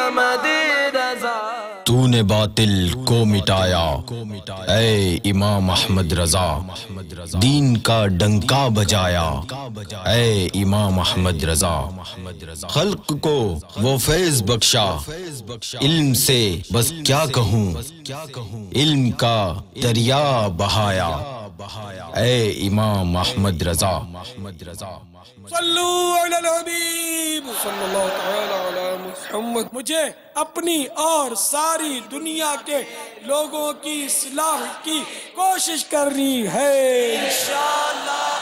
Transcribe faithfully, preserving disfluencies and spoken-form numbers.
अहमदी रजा। तूने बातिल को मिटाया ऐ इमाम अहमद रजा, दीन का डंका बजाया ऐ इमाम अहमद रजा। खल्क को वो फैज़ बख्शा, इल्म से बस क्या कहूँ, इल्म का दरिया बहाया ऐ इमाम अहमद रजा। सल्लू अलल हबीब सल्लल्लाहु तआला अला मुहम्मद। मुझे अपनी और सारी दुनिया के लोगों की इस्लाह की कोशिश करनी है इंशाअल्लाह।